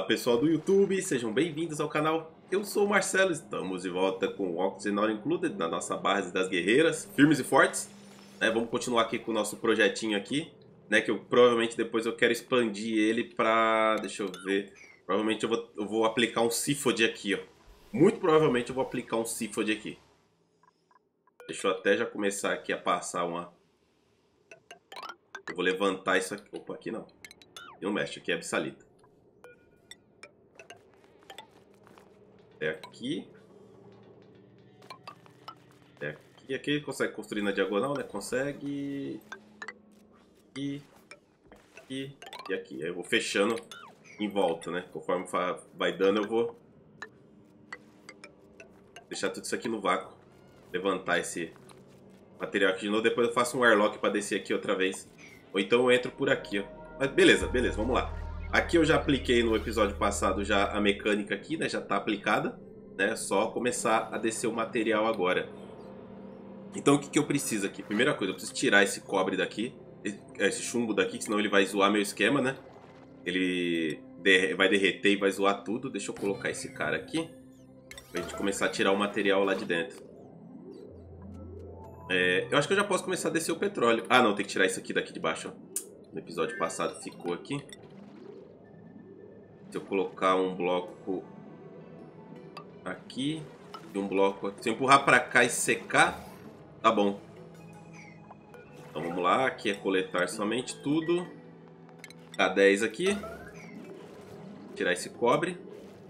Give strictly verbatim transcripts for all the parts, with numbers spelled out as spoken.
pessoal do YouTube, sejam bem-vindos ao canal. Eu sou o Marcelo, estamos de volta com o Oxygen Included na nossa base das guerreiras, firmes e fortes. Né, vamos continuar aqui com o nosso projetinho aqui, né, que eu provavelmente depois eu quero expandir ele para, deixa eu ver, provavelmente eu vou, eu vou aplicar um Sifod aqui, ó. Muito provavelmente eu vou aplicar um Sifod aqui. Deixa eu até já começar aqui a passar uma... Eu vou levantar isso aqui. Opa, aqui não. Não mexe, aqui é absalita. É aqui. É aqui. Aqui consegue construir na diagonal, né? Consegue. Aqui. Aqui. E aqui. Aí eu vou fechando em volta, né? Conforme vai dando, eu vou deixar tudo isso aqui no vácuo. Levantar esse material aqui de novo. Depois eu faço um airlock para descer aqui outra vez. Ou então eu entro por aqui, ó. Mas beleza, beleza, vamos lá. Aqui eu já apliquei no episódio passado já a mecânica aqui, né? Já tá aplicada, né? Só começar a descer o material agora. Então o que que eu preciso aqui? Primeira coisa, eu preciso tirar esse cobre daqui, esse chumbo daqui, senão ele vai zoar meu esquema, né? Ele vai derreter e vai zoar tudo. Deixa eu colocar esse cara aqui, pra gente começar a tirar o material lá de dentro. É, eu acho que eu já posso começar a descer o petróleo. Ah, não, tem que tirar isso aqui daqui de baixo, ó. No episódio passado ficou aqui. Se eu colocar um bloco aqui e um bloco aqui, se eu empurrar pra cá e secar, tá bom. Então vamos lá, aqui é coletar somente tudo. K dez aqui. Tirar esse cobre.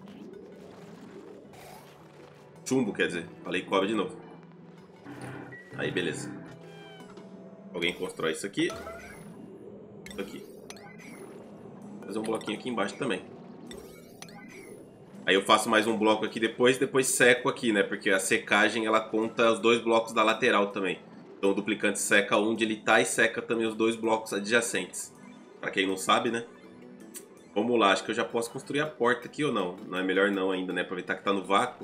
Chumbo, quer dizer. Falei cobre de novo. Aí, beleza. Alguém constrói isso aqui. Isso aqui. Vou fazer um bloquinho aqui embaixo também. Aí eu faço mais um bloco aqui depois, depois seco aqui, né? Porque a secagem, ela conta os dois blocos da lateral também. Então o duplicante seca onde ele tá e seca também os dois blocos adjacentes. Pra quem não sabe, né? Vamos lá, acho que eu já posso construir a porta aqui ou não. Não é melhor não ainda, né? Aproveitar que tá no vácuo.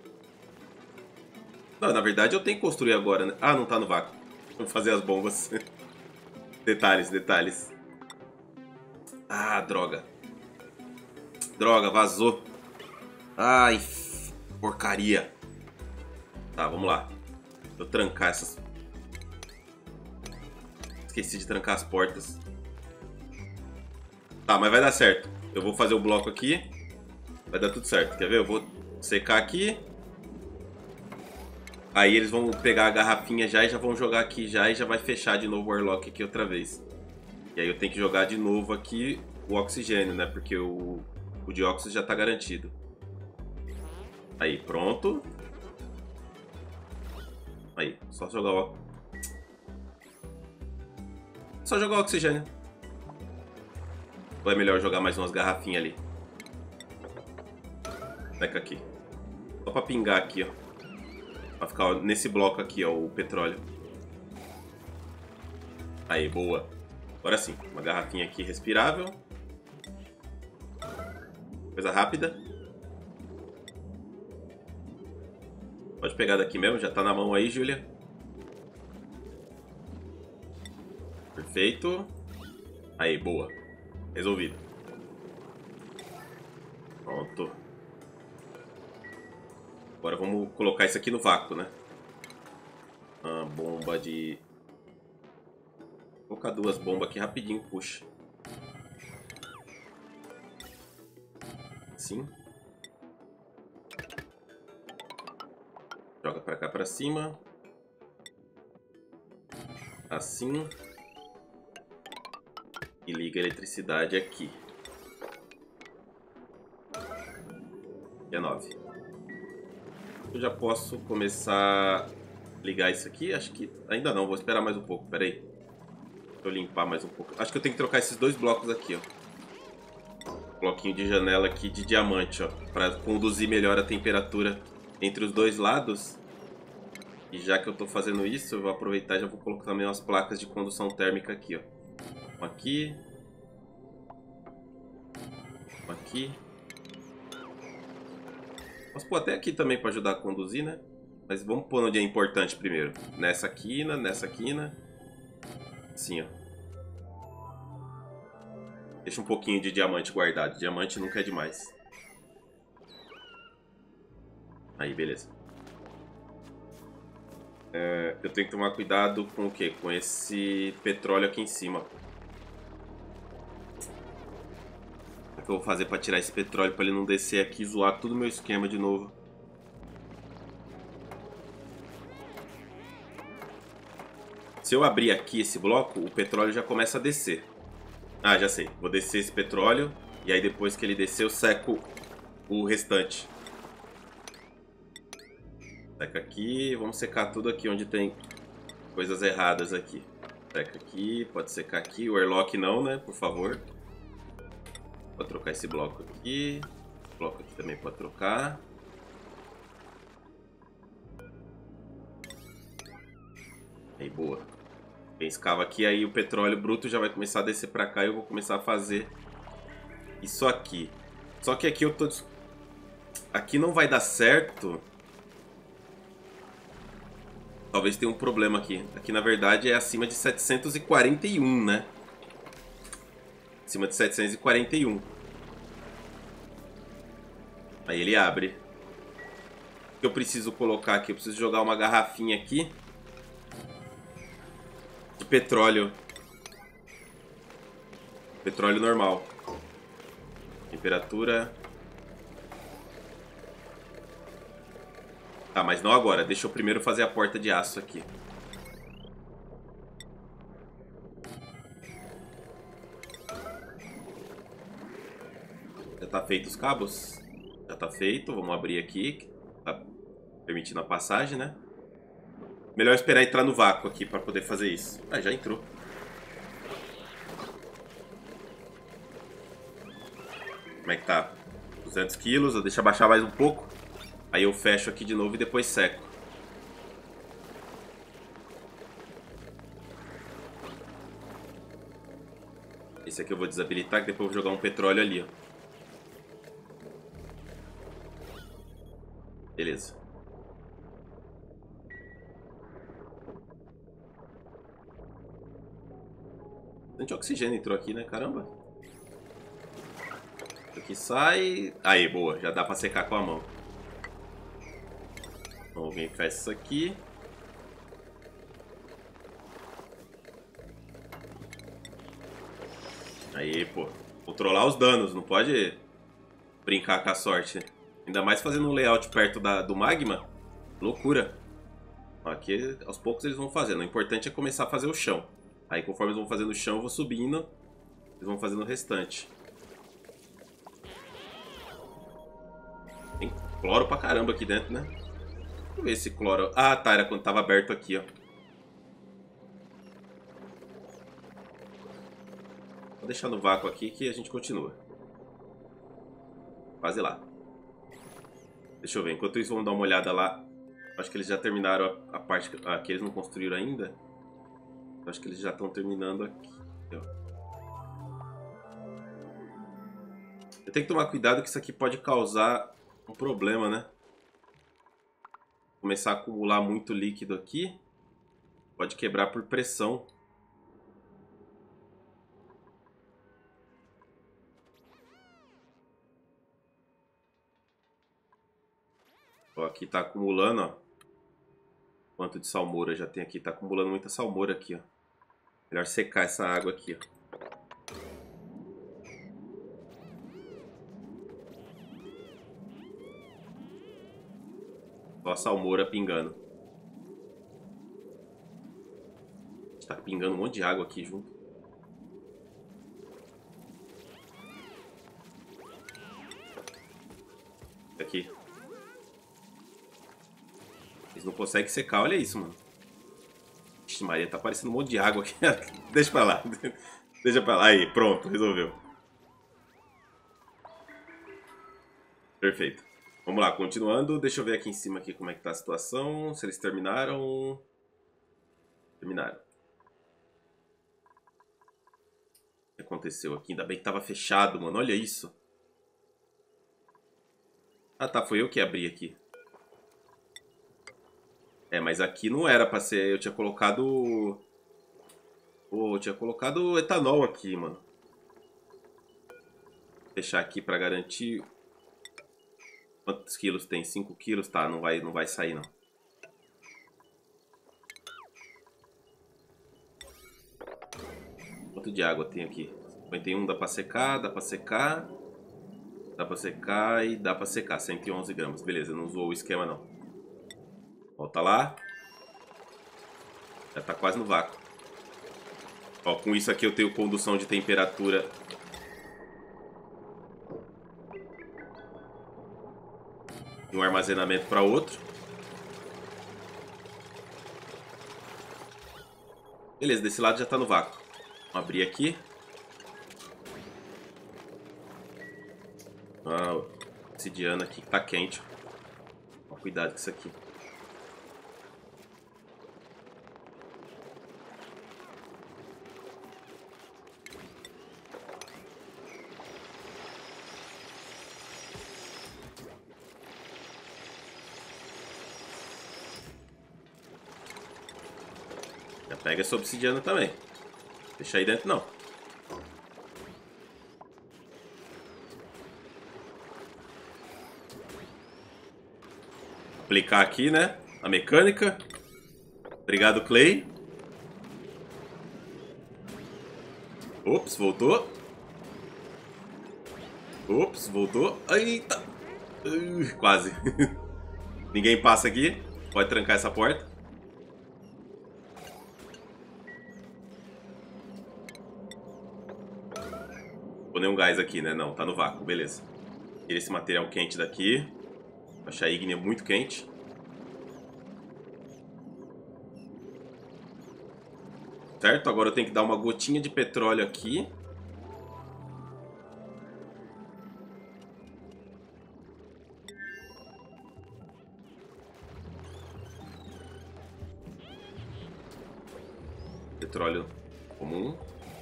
Não, na verdade eu tenho que construir agora, né? Ah, não tá no vácuo. Vou fazer as bombas. Detalhes, detalhes. Ah, droga. Droga, vazou. Ai, porcaria. Tá, vamos lá. Vou trancar essas... Esqueci de trancar as portas. Tá, mas vai dar certo. Eu vou fazer o bloco aqui. Vai dar tudo certo. Quer ver? Eu vou secar aqui. Aí eles vão pegar a garrafinha já e já vão jogar aqui já. E já vai fechar de novo o airlock aqui outra vez. E aí eu tenho que jogar de novo aqui o oxigênio, né? Porque o, o dióxido já tá garantido. Aí, pronto. Aí, só jogar o... Só jogar o oxigênio. Ou é melhor jogar mais umas garrafinhas ali? Pega aqui. Só pra pingar aqui, ó. Pra ficar nesse bloco aqui, ó, o petróleo. Aí, boa. Agora sim, uma garrafinha aqui respirável. Coisa rápida. Pode pegar daqui mesmo, já tá na mão aí, Júlia. Perfeito. Aí, boa. Resolvido. Pronto. Agora vamos colocar isso aqui no vácuo, né? Uma bomba de... Vou colocar duas bombas aqui rapidinho, puxa. Assim. Joga pra cá, pra cima. Assim. E liga a eletricidade aqui. Dia nove. Eu já posso começar a ligar isso aqui? Acho que ainda não, vou esperar mais um pouco, pera aí. Deixa eu limpar mais um pouco. Acho que eu tenho que trocar esses dois blocos aqui, ó. Bloquinho de janela aqui de diamante, ó. Pra conduzir melhor a temperatura entre os dois lados. E já que eu tô fazendo isso, eu vou aproveitar e já vou colocar também umas placas de condução térmica aqui, ó. Um aqui. Um aqui. Posso pôr até aqui também para ajudar a conduzir, né? Mas vamos pôr onde é importante primeiro. Nessa quina, nessa quina. Assim, ó. Deixa um pouquinho de diamante guardado. Diamante nunca é demais. Aí, beleza. É, eu tenho que tomar cuidado com o quê? Com esse petróleo aqui em cima. O que eu vou fazer pra tirar esse petróleo pra ele não descer aqui e zoar todo o meu esquema de novo? Se eu abrir aqui esse bloco, o petróleo já começa a descer. Ah, já sei. Vou descer esse petróleo e aí depois que ele descer eu seco o restante. Seca aqui, vamos secar tudo aqui onde tem coisas erradas aqui. Seca aqui, pode secar aqui. O airlock não, né? Por favor. Vou trocar esse bloco aqui. Esse bloco aqui também pode trocar. Aí, boa. Quem escava aqui, aí o petróleo bruto já vai começar a descer pra cá e eu vou começar a fazer isso aqui. Só que aqui eu tô... Aqui não vai dar certo. Talvez tenha um problema aqui. Aqui, na verdade, é acima de setecentos e quarenta e um, né? Acima de setecentos e quarenta e um. Aí ele abre. O que eu preciso colocar aqui? Eu preciso jogar uma garrafinha aqui de petróleo. Petróleo normal. Temperatura. Tá, mas não agora. Deixa eu primeiro fazer a porta de aço aqui. Já tá feito os cabos? Já tá feito. Vamos abrir aqui. Tá permitindo a passagem, né? Melhor esperar entrar no vácuo aqui pra poder fazer isso. Ah, já entrou. Como é que tá? duzentos quilos. Eu deixo abaixar mais um pouco. Aí eu fecho aqui de novo e depois seco. Esse aqui eu vou desabilitar, que depois eu vou jogar um petróleo ali, ó. Beleza. Bastante oxigênio entrou aqui, né? Caramba. Isso aqui sai... Aí, boa. Já dá pra secar com a mão. Então, alguém fecha isso aqui. Aí, pô. Controlar os danos. Não pode brincar com a sorte. Ainda mais fazendo um layout perto da, do magma. Loucura. Aqui, aos poucos, eles vão fazendo. O importante é começar a fazer o chão. Aí, conforme eles vão fazendo o chão, eu vou subindo. Eles vão fazendo o restante. Tem cloro pra caramba aqui dentro, né? Deixa eu ver esse cloro. Ah, tá. Era quando tava aberto aqui, ó. Vou deixar no vácuo aqui que a gente continua. Quase lá. Deixa eu ver. Enquanto isso, vamos dar uma olhada lá. Acho que eles já terminaram a, a parte que, ah, que eles não construíram ainda. Acho que eles já estão terminando aqui, ó. Eu tenho que tomar cuidado que isso aqui pode causar um problema, né? Começar a acumular muito líquido aqui. Pode quebrar por pressão. Ó, aqui tá acumulando, ó. Quanto de salmoura já tem aqui? Tá acumulando muita salmoura aqui, ó. Melhor secar essa água aqui, ó. Ó a salmoura pingando. Tá pingando um monte de água aqui junto. Aqui. Eles não conseguem secar, olha isso, mano. Ixi, Maria, tá parecendo um monte de água aqui. Deixa pra lá. Deixa pra lá. Aí, pronto, resolveu. Perfeito. Vamos lá, continuando. Deixa eu ver aqui em cima aqui como é que tá a situação. Se eles terminaram. Terminaram. O que aconteceu aqui? Ainda bem que tava fechado, mano. Olha isso. Ah, tá. Foi eu que abri aqui. É, mas aqui não era pra ser... Eu tinha colocado... Pô, eu tinha colocado etanol aqui, mano. fechar aqui pra garantir. Quantos quilos tem? cinco quilos? Tá, não vai, não vai sair não. Quanto de água tem aqui? cinquenta e um, dá pra secar, dá pra secar. Dá pra secar e dá pra secar. cento e onze gramas. Beleza, não usou o esquema não. Volta lá. Já tá quase no vácuo. Ó, com isso aqui eu tenho condução de temperatura. De um armazenamento para outro. Beleza, desse lado já tá no vácuo. Vamos abrir aqui. Ah, obsidiana aqui que tá quente. Ó, cuidado com isso aqui. Já pega essa obsidiana também. Deixa aí dentro não. Aplicar aqui, né? A mecânica. Obrigado, Clay. Ops, voltou. Ops, voltou. Eita. Uh, quase. Ninguém passa aqui. Pode trancar essa porta. Vou nem um gás aqui, né? Não, tá no vácuo. Beleza. Tira esse material quente daqui. Achar a ígnea muito quente. Certo? Agora eu tenho que dar uma gotinha de petróleo aqui. Petróleo comum.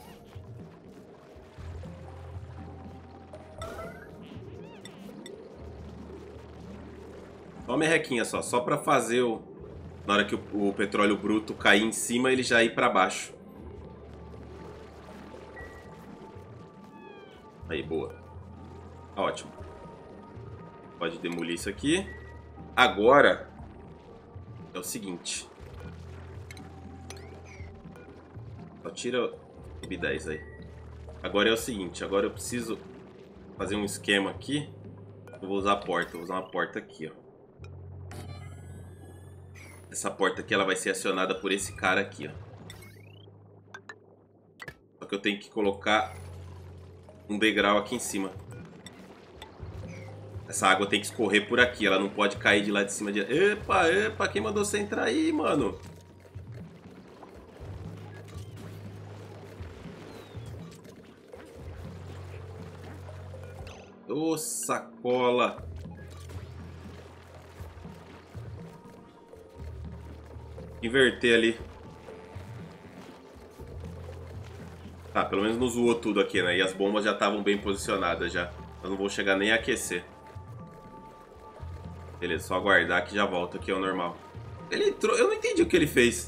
Só uma merrequinha só, só pra fazer o... Na hora que o, o petróleo bruto cair em cima, ele já ir pra baixo. Aí, boa. Tá ótimo. Pode demolir isso aqui. Agora é o seguinte. Só tira o B dez aí. Agora é o seguinte, agora eu preciso fazer um esquema aqui. Eu vou usar a porta, vou usar uma porta aqui, ó. Essa porta aqui ela vai ser acionada por esse cara aqui, ó. Só que eu tenho que colocar um degrau aqui em cima. Essa água tem que escorrer por aqui, ela não pode cair de lá de cima de... Epa, epa, quem mandou você entrar aí, mano? Ô, sacola. Inverter ali. Tá, pelo menos não zoou tudo aqui, né? E as bombas já estavam bem posicionadas já. Eu não vou chegar nem a aquecer. Beleza, só aguardar que já volta aqui ao normal. Ele entrou... Eu não entendi o que ele fez.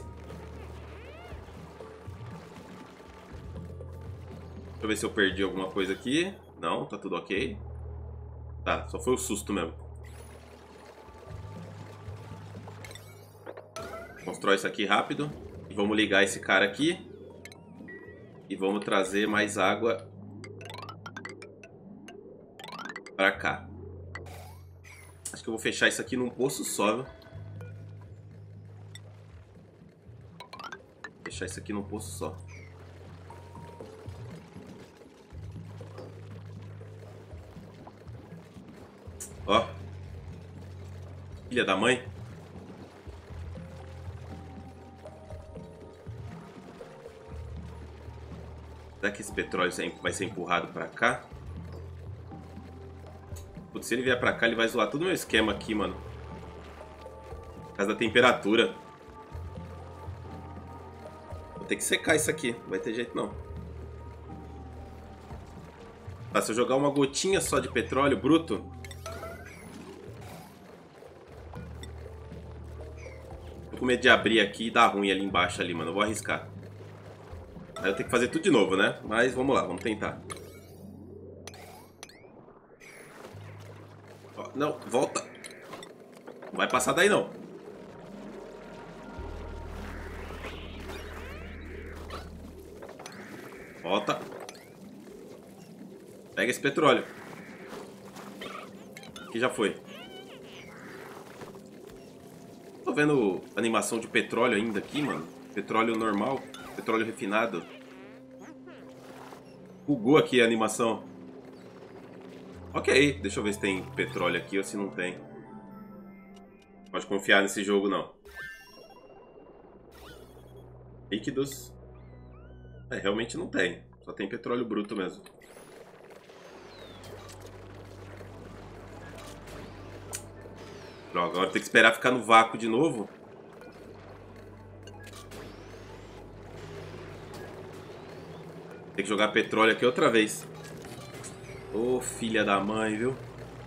Deixa eu ver se eu perdi alguma coisa aqui. Não, tá tudo ok. Tá, só foi o susto mesmo. Constrói isso aqui rápido. E vamos ligar esse cara aqui. E vamos trazer mais água pra cá. Acho que eu vou fechar isso aqui num poço só, viu? Fechar isso aqui num poço só. Ó. Filha da mãe. Será que esse petróleo vai ser empurrado pra cá? Putz, se ele vier pra cá, ele vai zoar todo o meu esquema aqui, mano. Por causa da temperatura. Vou ter que secar isso aqui. Não vai ter jeito, não. Tá, se eu jogar uma gotinha só de petróleo bruto... Tô com medo de abrir aqui e dar ruim ali embaixo ali, mano. Eu vou arriscar. Aí eu tenho que fazer tudo de novo, né? Mas vamos lá, vamos tentar. Não, volta. Não vai passar daí, não. Volta. Pega esse petróleo. Aqui já foi. Tô vendo animação de petróleo ainda aqui, mano. Petróleo normal. Petróleo refinado. Bugou aqui a animação. Ok, deixa eu ver se tem petróleo aqui ou se não tem. Pode confiar nesse jogo, não. Líquidos. É, realmente não tem. Só tem petróleo bruto mesmo. Droga, agora tem que esperar ficar no vácuo de novo. Tem que jogar petróleo aqui outra vez. Ô, filha da mãe, viu?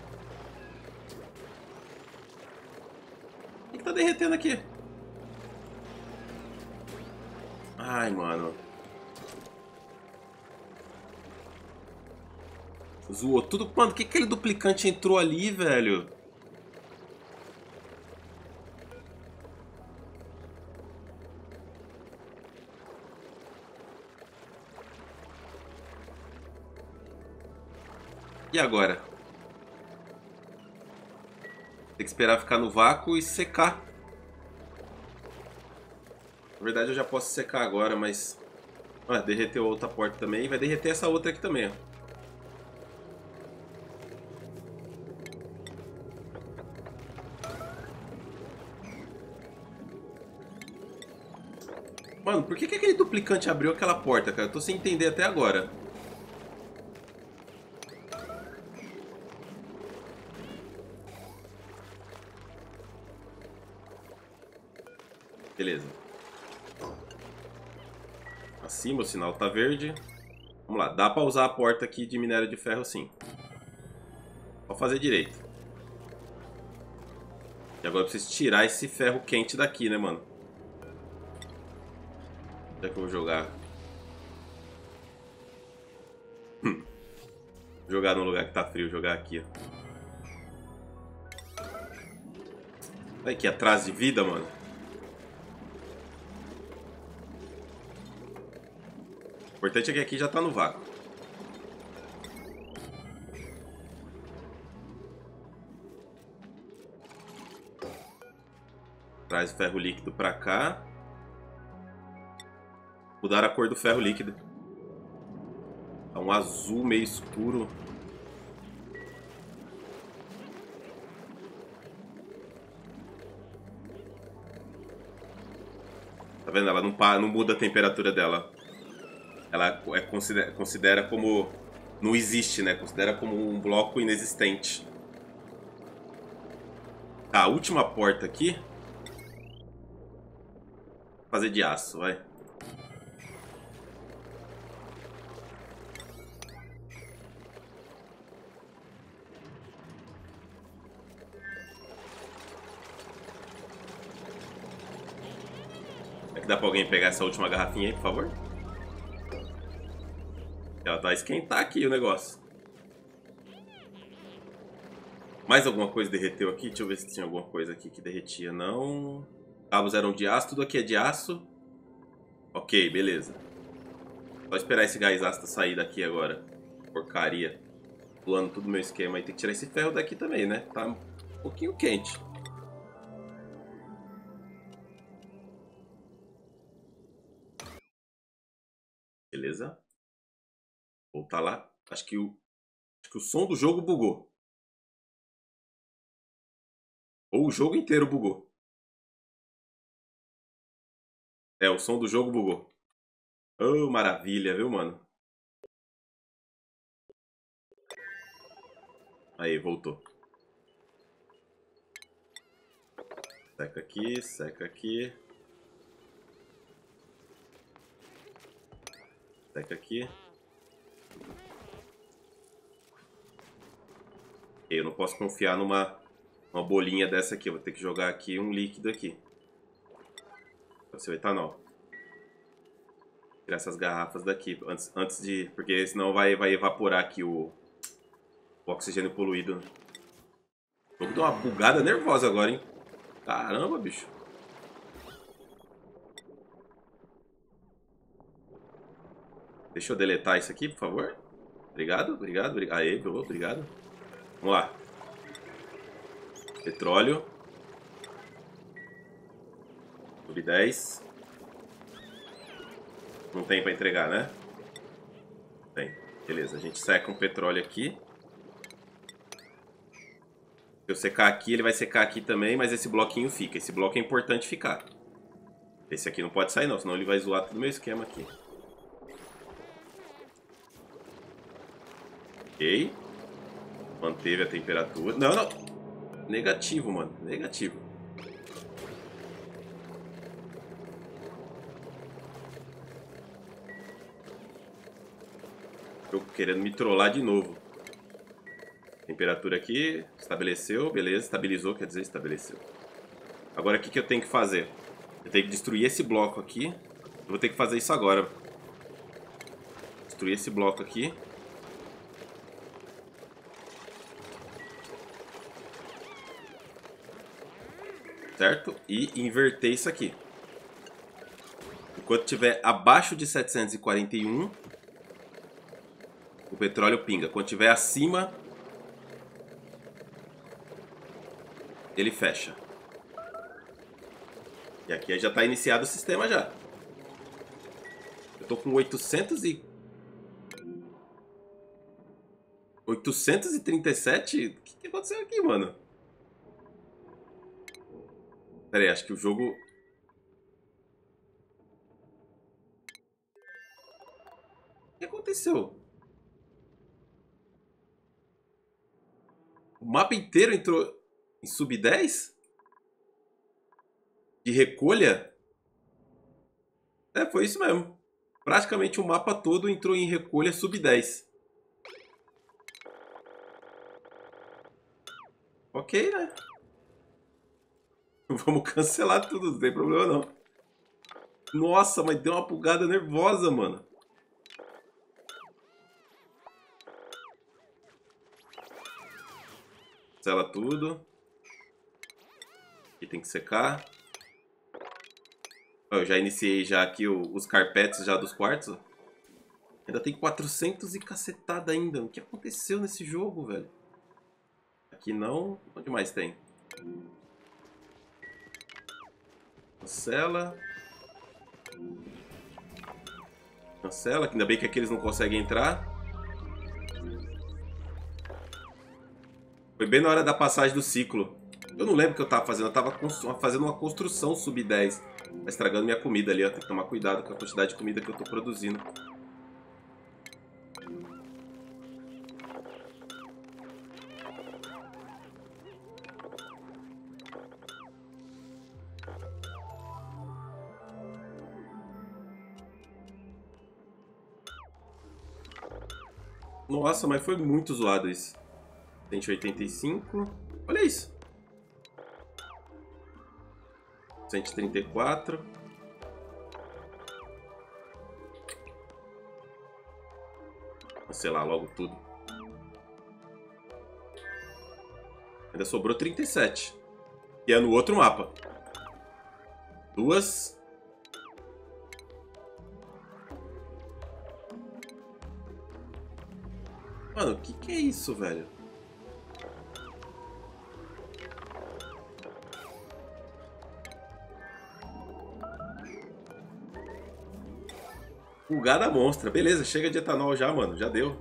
O que que tá derretendo aqui? Ai, mano. Zoou tudo. Mano, que aquele duplicante entrou ali, velho? E agora? Tem que esperar ficar no vácuo e secar. Na verdade eu já posso secar agora, mas... Ah, derreteu a outra porta também. Vai derreter essa outra aqui também, ó. Mano, por que, que aquele duplicante abriu aquela porta, cara? Eu tô sem entender até agora. Beleza. Acima o sinal tá verde. Vamos lá, dá pra usar a porta aqui de minério de ferro sim. Só fazer direito. E agora eu preciso tirar esse ferro quente daqui, né, mano? Onde é que eu vou jogar? Hum. Jogar num lugar que tá frio, jogar aqui, ó. Olha que atraso de vida, mano. O importante é que aqui já tá no vácuo. Traz o ferro líquido pra cá. Mudar a cor do ferro líquido. Tá um azul meio escuro. Tá vendo? Ela não, não muda a temperatura dela. Ela é, considera, considera como... Não existe, né? Considera como um bloco inexistente. Tá, a última porta aqui. Vou fazer de aço, vai. É que dá pra alguém pegar essa última garrafinha aí, por favor? Ela vai esquentar aqui o negócio. Mais alguma coisa derreteu aqui? Deixa eu ver se tinha alguma coisa aqui que derretia. Não. Cabos eram de aço. Tudo aqui é de aço. Ok, beleza. Só esperar esse gás ácido sair daqui agora. Porcaria. Pulando tudo meu esquema. E tem que tirar esse ferro daqui também, né? Tá um pouquinho quente. Beleza. Voltar lá. Acho que o, acho que o som do jogo bugou. Ou o jogo inteiro bugou. É, o som do jogo bugou. Oh, maravilha, viu, mano? Aí, voltou. Seca aqui, seca aqui. Seca aqui. Eu não posso confiar numa uma bolinha dessa aqui. Eu vou ter que jogar aqui um líquido aqui. Vai ser o etanol. Tirar essas garrafas daqui antes, antes de... Porque senão vai, vai evaporar aqui o, o oxigênio poluído. O jogo deu uma bugada nervosa agora, hein? Caramba, bicho. Deixa eu deletar isso aqui, por favor. Obrigado, obrigado, obrigado. Aê, obrigado. Vamos lá. Petróleo. Sub dez. Não tem pra entregar, né? Tem. Beleza, a gente seca um petróleo aqui. Se eu secar aqui, ele vai secar aqui também, mas esse bloquinho fica. Esse bloco é importante ficar. Esse aqui não pode sair não, senão ele vai zoar todo o meu esquema aqui. Ok. Manteve a temperatura. Não, não. Negativo, mano. Negativo. Tô querendo me trollar de novo. Temperatura aqui. Estabeleceu. Beleza. Estabilizou, quer dizer, estabeleceu. Agora o que, que eu tenho que fazer? Eu tenho que destruir esse bloco aqui. Eu vou ter que fazer isso agora. Destruir esse bloco aqui. Certo? E inverter isso aqui. Enquanto estiver abaixo de setecentos e quarenta e um, o petróleo pinga. Quando estiver acima, ele fecha. E aqui já está iniciado o sistema já. Eu tô com oitocentos e... oitocentos e trinta e sete? O que, que aconteceu aqui, mano? Pera aí, acho que o jogo... O que aconteceu? O mapa inteiro entrou em sub dez? De recolha? É, foi isso mesmo. Praticamente o mapa todo entrou em recolha sub dez. Ok, né? Vamos cancelar tudo, não tem problema não. Nossa, mas deu uma bugada nervosa, mano. Cancela tudo. Aqui tem que secar. Eu já iniciei já aqui o, os carpetes já dos quartos. Ó. Ainda tem quatrocentos e cacetada ainda. O que aconteceu nesse jogo, velho? Aqui não. Onde mais tem? Cancela. Cancela. Ainda bem que aqui eles não conseguem entrar. Foi bem na hora da passagem do ciclo. Eu não lembro o que eu tava fazendo. Eu tava fazendo uma construção sub dez. Tá estragando minha comida ali, ó. Tem que tomar cuidado com a quantidade de comida que eu tô produzindo. Nossa, mas foi muito zoado isso. cento e oitenta e cinco. Olha isso. cento e trinta e quatro. Cancelar logo tudo. Ainda sobrou trinta e sete. E é no outro mapa. Duas. Mano, o que, que é isso, velho? Bugada monstra. Beleza, chega de etanol já, mano. Já deu.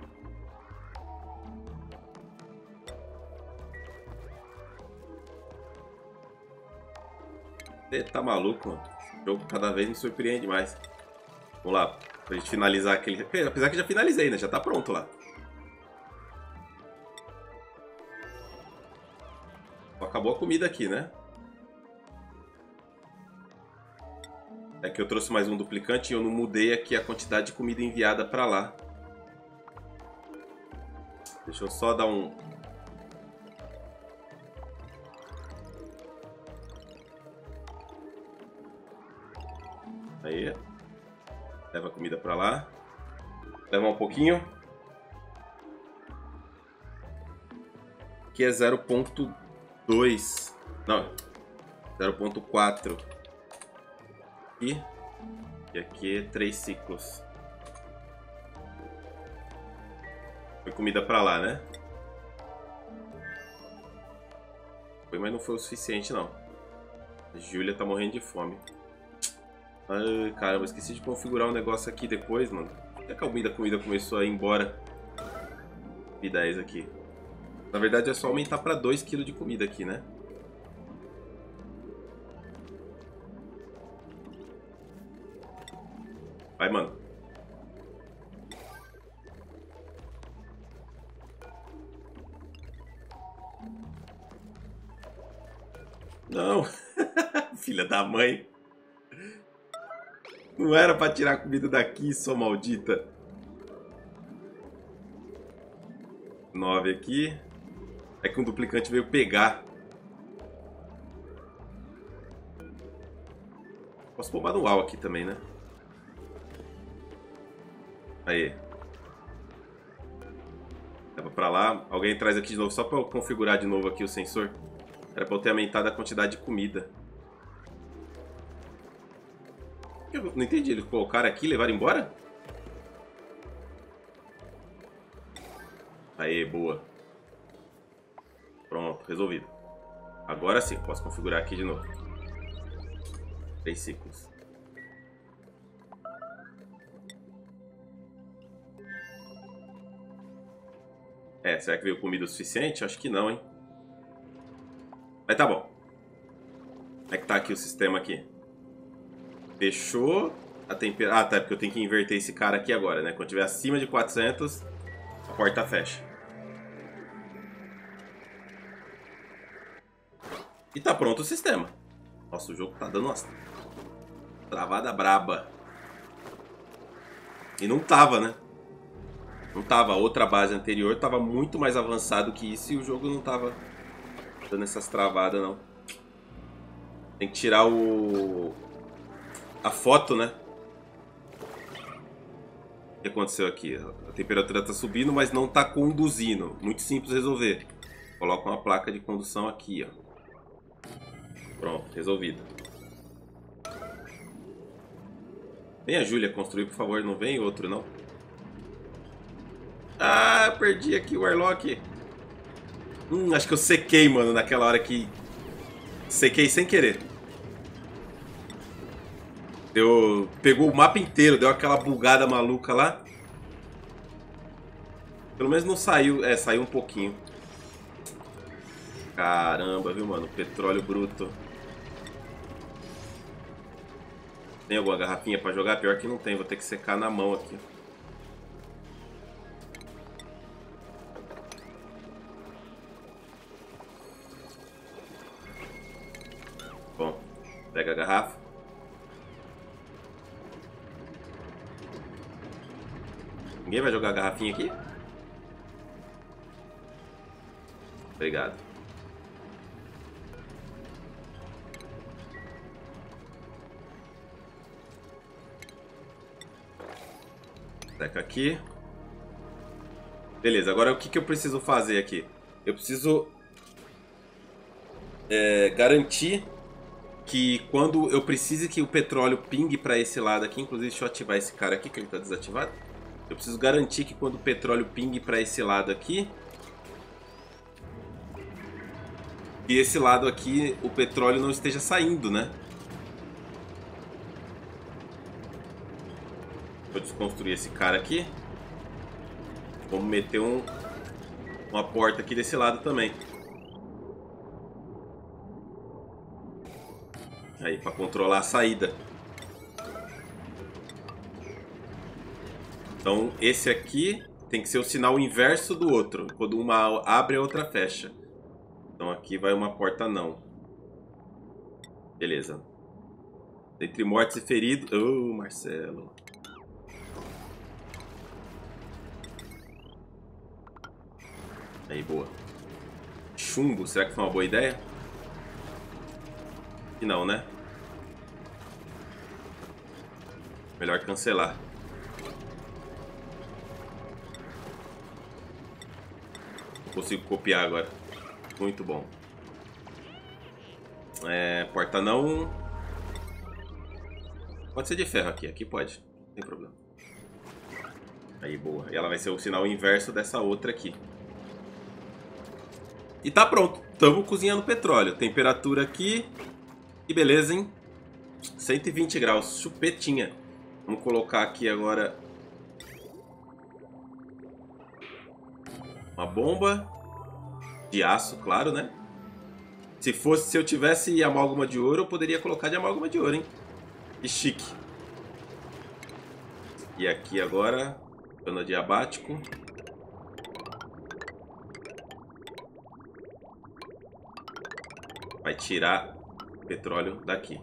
Você tá maluco, mano. O jogo cada vez me surpreende mais. Vamos lá. Pra gente finalizar aquele... Apesar que já finalizei, né? Já tá pronto lá. Acabou a comida aqui, né? É que eu trouxe mais um duplicante e eu não mudei aqui a quantidade de comida enviada pra lá. Deixa eu só dar um... Aí. Leva a comida pra lá. Leva um pouquinho. Aqui é zero ponto dois. Não, zero ponto quatro. Aqui. E aqui é três ciclos. Foi comida pra lá, né? Foi, mas não foi o suficiente, não. A Júlia tá morrendo de fome. Ai, caramba, esqueci de configurar um negócio aqui depois, mano. Por que a comida, a comida começou a ir embora? E dez aqui. Na verdade é só aumentar pra dois quilos de comida aqui, né? Vai, mano. Não. Filha da mãe. Não era pra tirar a comida daqui, sua maldita. nove aqui. É que um duplicante veio pegar. Posso pôr manual aqui também, né? Aí. Leva pra lá. Alguém traz aqui de novo, só pra eu configurar de novo aqui o sensor. Era pra eu ter aumentado a quantidade de comida. Eu não entendi, eles colocaram aqui e levaram embora? Aê, boa. Pronto, resolvido. Agora sim, posso configurar aqui de novo. Três ciclos. É, será que veio comida o suficiente? Acho que não, hein? Mas tá bom. Como é que tá aqui o sistema aqui? Fechou a temperatura. Ah, tá, porque eu tenho que inverter esse cara aqui agora, né? Quando tiver acima de quatrocentos, a porta fecha. E tá pronto o sistema. Nossa, o jogo tá dando uma travada braba. E não tava, né? Não tava. A outra base anterior tava muito mais avançado que isso e o jogo não tava dando essas travadas, não. Tem que tirar o... a foto, né? O que aconteceu aqui? A temperatura tá subindo, mas não tá conduzindo. Muito simples resolver. Coloca uma placa de condução aqui, ó. Pronto, resolvido. Vem a Júlia construir, por favor. Não vem outro, não. Ah, perdi aqui o Warlock. Hum, acho que eu sequei, mano, naquela hora que... Sequei sem querer. Deu... Pegou o mapa inteiro, deu aquela bugada maluca lá. Pelo menos não saiu... É, saiu um pouquinho. Caramba, viu, mano? Petróleo bruto. Tem alguma garrafinha pra jogar? Pior que não tem, vou ter que secar na mão aqui. Bom, pega a garrafa. Ninguém vai jogar a garrafinha aqui? Obrigado. Seca aqui. Beleza, agora o que, que eu preciso fazer aqui? Eu preciso é, garantir que quando eu precise que o petróleo pingue para esse lado aqui, inclusive deixa eu ativar esse cara aqui que ele está desativado. Eu preciso garantir que quando o petróleo pingue para esse lado aqui, e esse lado aqui o petróleo não esteja saindo, né? Vou desconstruir esse cara aqui. Vamos meter um, uma porta aqui desse lado também. Aí, para controlar a saída. Então, esse aqui tem que ser o sinal inverso do outro. Quando uma abre, a outra fecha. Então, aqui vai uma porta não. Beleza. Entre mortos e feridos... Oh, Marcelo. Aí, boa. Chumbo, será que foi uma boa ideia? E não, né? Melhor cancelar. Não consigo copiar agora. Muito bom. É, porta não. Pode ser de ferro aqui. Aqui pode. Não tem problema. Aí, boa. E ela vai ser o sinal inverso dessa outra aqui. E tá pronto. Estamos cozinhando petróleo. Temperatura aqui. Que beleza, hein? cento e vinte graus. Chupetinha. Vamos colocar aqui agora uma bomba de aço, claro, né? Se fosse, se eu tivesse amálgama de ouro, eu poderia colocar de amálgama de ouro, hein? Que chique. E aqui agora, cano diabático. Vai tirar o petróleo daqui.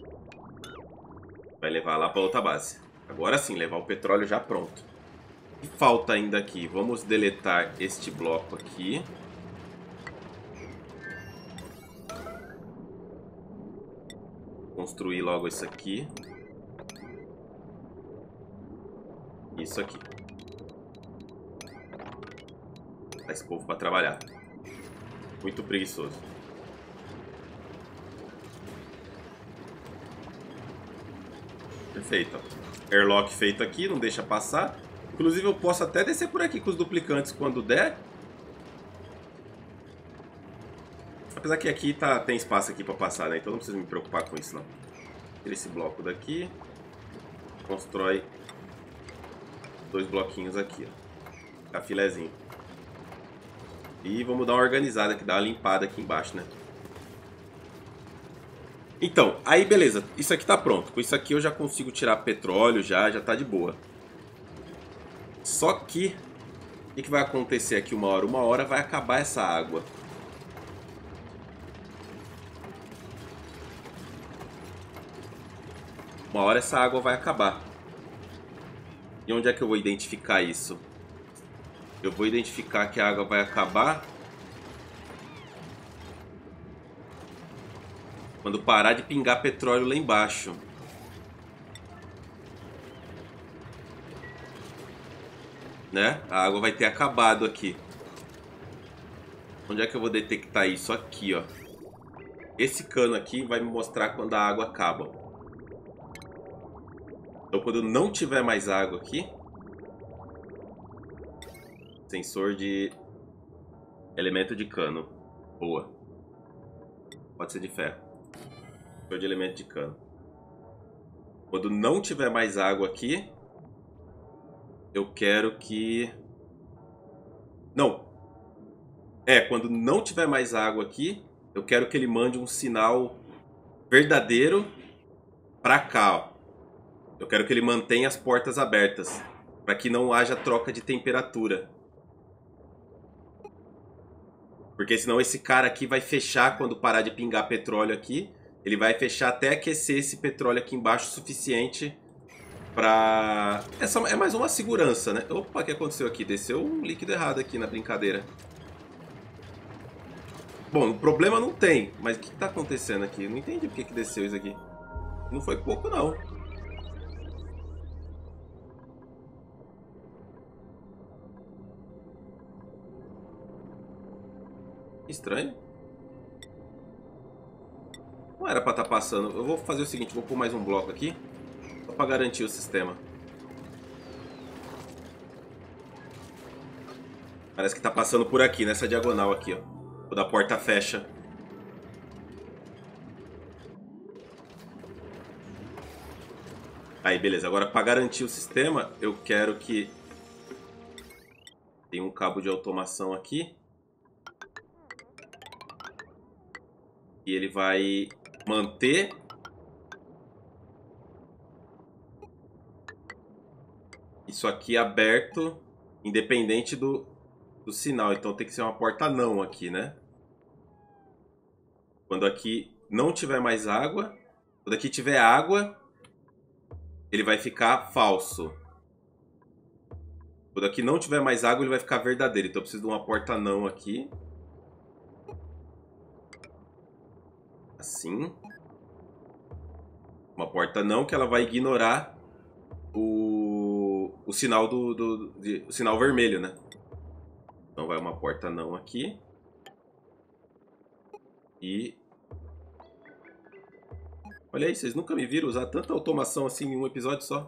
Vai levar lá para outra base. Agora sim, levar o petróleo já pronto. O que falta ainda aqui? Vamos deletar este bloco aqui. Construir logo isso aqui. Isso aqui. Botar esse povo para trabalhar. Muito preguiçoso. Perfeito. Ó. Airlock feito aqui, não deixa passar. Inclusive eu posso até descer por aqui com os duplicantes quando der. Apesar que aqui tá, tem espaço aqui para passar, né? Então não precisa me preocupar com isso, não. Tira esse bloco daqui. Constrói dois bloquinhos aqui, ó. Tá filezinho. E vamos dar uma organizada aqui, dar uma limpada aqui embaixo, né? Então, aí beleza, isso aqui tá pronto. Com isso aqui eu já consigo tirar petróleo, já, já tá de boa. Só que, o que, que vai acontecer aqui uma hora? Uma hora vai acabar essa água. Uma hora essa água vai acabar. E onde é que eu vou identificar isso? Eu vou identificar que a água vai acabar quando parar de pingar petróleo lá embaixo. Né? A água vai ter acabado aqui. Onde é que eu vou detectar isso? Aqui, ó. Esse cano aqui vai me mostrar quando a água acaba. Então quando não tiver mais água aqui... Sensor de elemento de cano. Boa. Pode ser de ferro. Sensor de elemento de cano. Quando não tiver mais água aqui, eu quero que... Não. É, quando não tiver mais água aqui, eu quero que ele mande um sinal verdadeiro pra cá, ó. Eu quero que ele mantenha as portas abertas, para que não haja troca de temperatura. Porque senão esse cara aqui vai fechar quando parar de pingar petróleo aqui. Ele vai fechar até aquecer esse petróleo aqui embaixo o suficiente pra... Essa é mais uma segurança, né? Opa, o que aconteceu aqui? Desceu um líquido errado aqui na brincadeira. Bom, o problema não tem. Mas o que tá acontecendo aqui? Eu não entendi por que que desceu isso aqui. Não foi pouco, não. Estranho. Não era pra estar passando. Eu vou fazer o seguinte, vou pôr mais um bloco aqui. Só pra garantir o sistema. Parece que tá passando por aqui, nessa diagonal aqui, ó. Quando a porta fecha. Aí, beleza. Agora, pra garantir o sistema, eu quero que... Tem um cabo de automação aqui. E ele vai manter isso aqui aberto, independente do, do sinal. Então tem que ser uma porta não aqui, né? Quando aqui não tiver mais água, quando aqui tiver água, ele vai ficar falso. Quando aqui não tiver mais água, ele vai ficar verdadeiro. Então eu preciso de uma porta não aqui. Assim. Uma porta não que ela vai ignorar o, o sinal do, do de, o sinal vermelho, né? Então vai uma porta não aqui. E... olha aí, vocês nunca me viram usar tanta automação assim em um episódio só.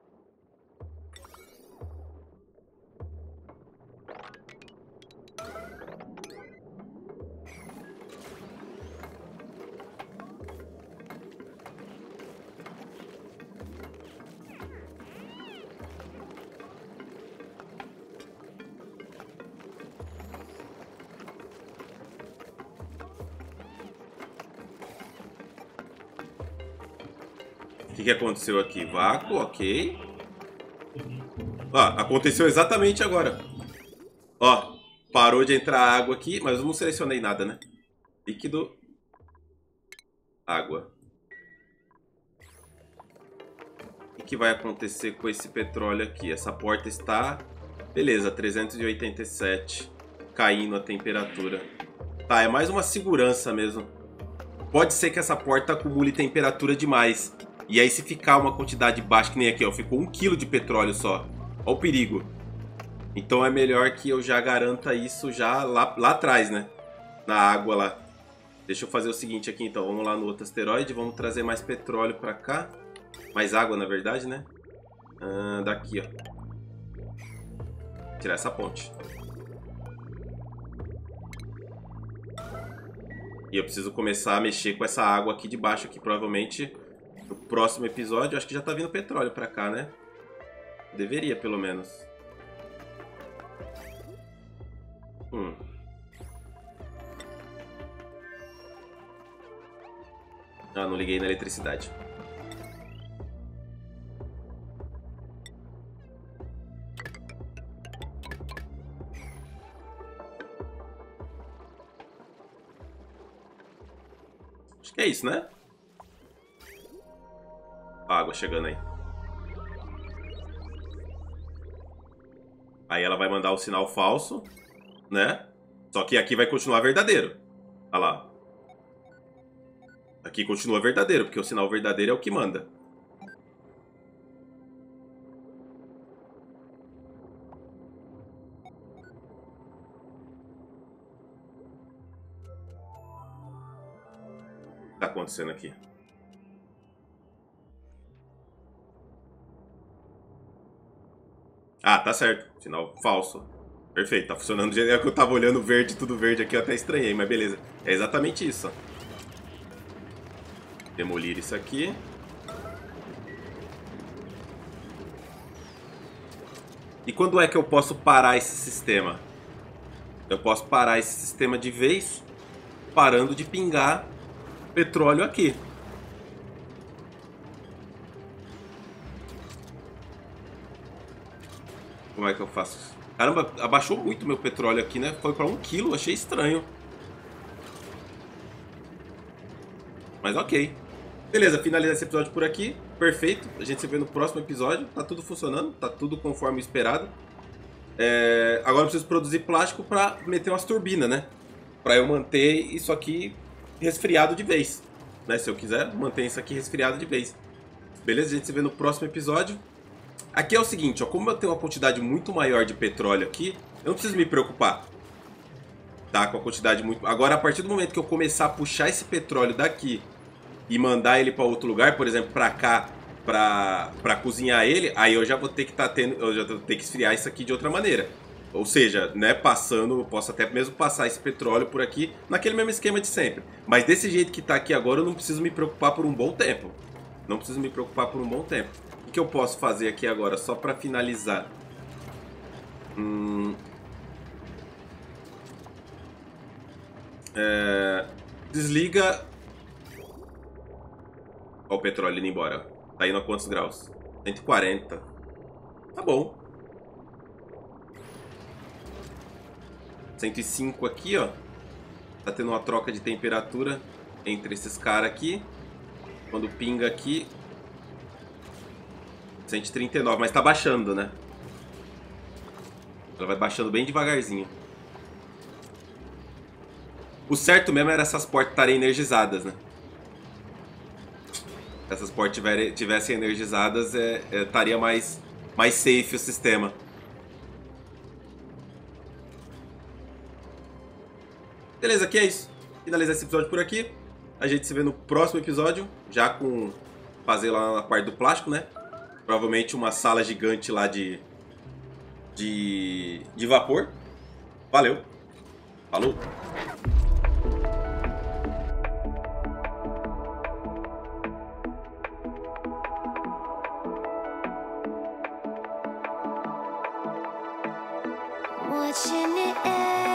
O que, que aconteceu aqui? Vácuo, ok. Ó, aconteceu exatamente agora. Ó, parou de entrar água aqui, mas eu não selecionei nada, né? Líquido. Água. O que, que vai acontecer com esse petróleo aqui? Essa porta está... beleza, trezentos e oitenta e sete. Caindo a temperatura. Tá, é mais uma segurança mesmo. Pode ser que essa porta acumule temperatura demais. E aí se ficar uma quantidade baixa, que nem aqui, ó, ficou um quilo de petróleo só. Olha o perigo. Então é melhor que eu já garanta isso já lá, lá atrás, né? Na água lá. Deixa eu fazer o seguinte aqui então. Vamos lá no outro asteroide. Vamos trazer mais petróleo pra cá. Mais água, na verdade, né? Ah, daqui, ó. Tirar essa ponte. E eu preciso começar a mexer com essa água aqui de baixo aqui. Provavelmente no próximo episódio. Acho que já tá vindo petróleo pra cá, né? Deveria, pelo menos. Hum. Ah, não liguei na eletricidade. Acho que é isso, né? A água chegando aí. Aí ela vai mandar o sinal falso, né? Só que aqui vai continuar verdadeiro. Olha lá. Aqui continua verdadeiro, porque o sinal verdadeiro é o que manda. O que tá acontecendo aqui? Ah, tá certo. Sinal falso. Perfeito, tá funcionando do jeito que eu tava olhando verde, tudo verde aqui, eu até estranhei, mas beleza. É exatamente isso, ó. Demolir isso aqui. E quando é que eu posso parar esse sistema? Eu posso parar esse sistema de vez, parando de pingar petróleo aqui. Como é que eu faço isso? Caramba, abaixou muito meu petróleo aqui, né? Foi pra um quilo, achei estranho. Mas ok. Beleza, finalizar esse episódio por aqui. Perfeito. A gente se vê no próximo episódio. Tá tudo funcionando, tá tudo conforme esperado. É... Agora eu preciso produzir plástico pra meter umas turbinas, né? Pra eu manter isso aqui resfriado de vez. Né? Se eu quiser, manter isso aqui resfriado de vez. Beleza? A gente se vê no próximo episódio. Aqui é o seguinte, ó, como eu tenho uma quantidade muito maior de petróleo aqui, eu não preciso me preocupar. Tá? Com a quantidade muito... Agora, a partir do momento que eu começar a puxar esse petróleo daqui e mandar ele para outro lugar, por exemplo, para cá, para para cozinhar ele, aí eu já vou ter que tá tendo, eu já vou ter que esfriar isso aqui de outra maneira. Ou seja, né, passando, eu posso até mesmo passar esse petróleo por aqui naquele mesmo esquema de sempre. Mas desse jeito que tá aqui agora, eu não preciso me preocupar por um bom tempo. Não preciso me preocupar por um bom tempo. O que eu posso fazer aqui agora, só para finalizar? Hum... É... Desliga... Olha o petróleo indo embora. Tá indo a quantos graus? cento e quarenta. Tá bom. cento e cinco aqui, ó. Tá tendo uma troca de temperatura entre esses caras aqui. Quando pinga aqui... cento e trinta e nove, mas tá baixando, né? Ela vai baixando bem devagarzinho. O certo mesmo era essas portas estarem energizadas, né? Se essas portas tiverem, tivessem energizadas, é, é, estaria mais, mais safe o sistema. Beleza, aqui é isso. finalizar esse episódio por aqui. A gente se vê no próximo episódio, já com fazer lá na parte do plástico, né? Provavelmente uma sala gigante lá de de, de vapor. Valeu. Falou. Watching it end.